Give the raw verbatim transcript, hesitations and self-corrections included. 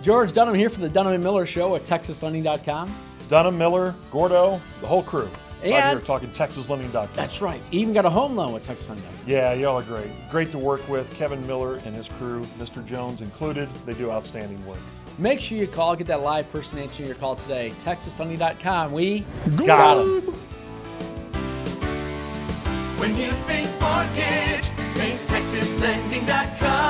George Dunham here for the Dunham and Miller Show at Texas Lending dot com. Dunham, Miller, Gordo, the whole crew. And right here talking Texas Lending dot com. That's right. Even got a home loan with Texas Lending dot com. Yeah, y'all are great. Great to work with. Kevin Miller and his crew, Mister Jones included. They do outstanding work. Make sure you call, get that live person answering your call today. Texas Lending dot com. We got them. When you think mortgage, think Texas Lending dot com.